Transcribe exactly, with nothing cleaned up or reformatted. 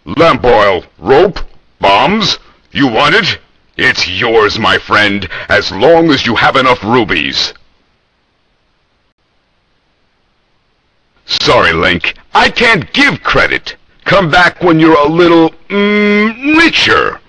Lamp oil, rope, bombs? You want it? It's yours, my friend, as long as you have enough rubies. Sorry, Link. I can't give credit. Come back when you're a little, mm, richer.